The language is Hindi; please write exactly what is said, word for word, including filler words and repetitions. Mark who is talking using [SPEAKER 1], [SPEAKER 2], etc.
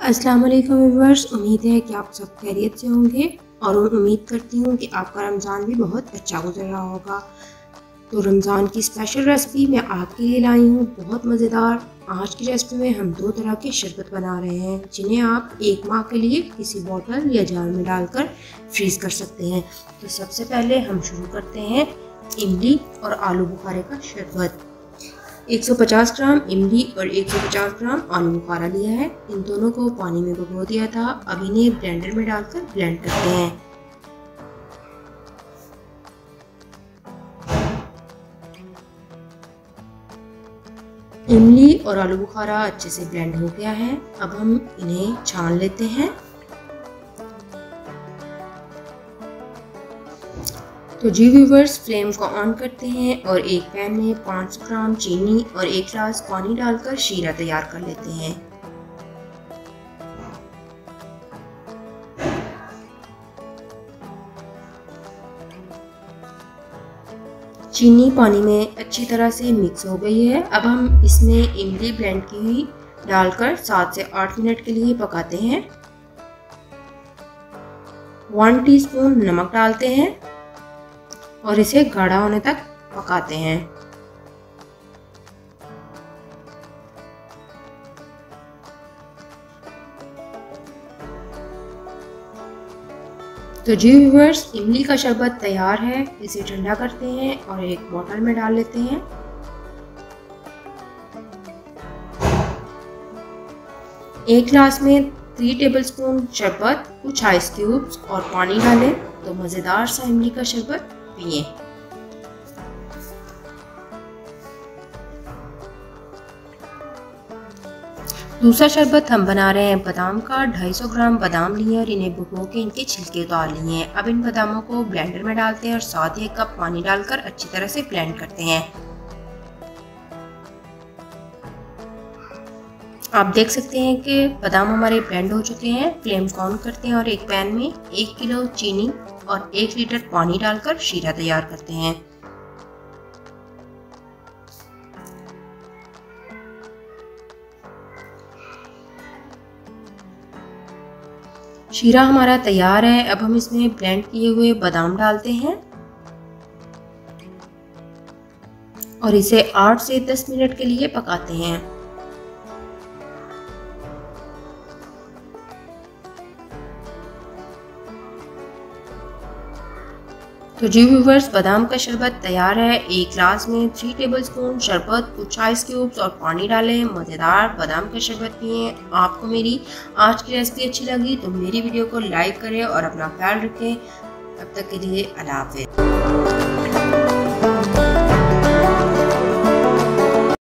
[SPEAKER 1] अस्सलाम वालेकुम व्यूअर्स, उम्मीद है कि आप सब खैरियत से होंगे और उम्मीद करती हूँ कि आपका रमज़ान भी बहुत अच्छा गुजर रहा होगा। तो रमज़ान की स्पेशल रेसिपी मैं आपके लिए लाई हूँ, बहुत मज़ेदार। आज की रेसिपी में हम दो तरह के शरबत बना रहे हैं जिन्हें आप एक माह के लिए किसी बोतल या जार में डालकर फ्रीज़ कर सकते हैं। तो सबसे पहले हम शुरू करते हैं इमली और आलू बुखारे का शरबत। एक सौ पचास ग्राम इमली और एक सौ पचास ग्राम आलू बुखारा लिया है। इन दोनों को पानी में भिगो दिया था। अब इन्हें ब्लेंडर में डालकर ब्लेंड करते हैं। इमली और आलू बुखारा अच्छे से ब्लेंड हो गया है। अब हम इन्हें छान लेते हैं। तो जी व्यूवर्स, फ्लेम को ऑन करते हैं और एक पैन में पाँच सौ ग्राम चीनी और एक गिलास पानी डालकर शीरा तैयार कर लेते हैं। चीनी पानी में अच्छी तरह से मिक्स हो गई है। अब हम इसमें इमली ब्लेंड की हुई डालकर सात से आठ मिनट के लिए पकाते हैं। वन टीस्पून नमक डालते हैं और इसे गाढ़ा होने तक पकाते हैं। तो जी व्यूअर्स, इमली का शरबत तैयार है। इसे ठंडा करते हैं और एक बोतल में डाल लेते हैं। एक गिलास में तीन टेबलस्पून शरबत, कुछ आइस क्यूब्स और पानी डालें तो मज़ेदार सा इमली का शरबत पिए। दूसरा शरबत हम बना रहे हैं बादाम का। ढाई सौ ग्राम बादाम लिए और इन्हें भिगो के इनके छिलके उतार लिए हैं। अब इन बादामों को ब्लेंडर में डालते हैं और साथ ही एक कप पानी डालकर अच्छी तरह से ब्लेंड करते हैं। आप देख सकते हैं कि बादाम हमारे ब्लेंड हो चुके हैं। फ्लेम को ऑन करते हैं और एक पैन में एक किलो चीनी और एक लीटर पानी डालकर शीरा तैयार करते हैं। शीरा हमारा तैयार है। अब हम इसमें ब्लेंड किए हुए बादाम डालते हैं और इसे आठ से दस मिनट के लिए पकाते हैं। तो जी व्यूवर्स, बादाम का शरबत तैयार है। एक गिलास में थ्री टेबलस्पून शरबत, कुछ आइस क्यूब्स और पानी डालें। मज़ेदार बादाम का शरबत पिए। आपको मेरी आज की रेसिपी अच्छी लगी तो मेरी वीडियो को लाइक करें और अपना ख्याल रखें। तब तक के लिए अल्लाह हाफ़िज़।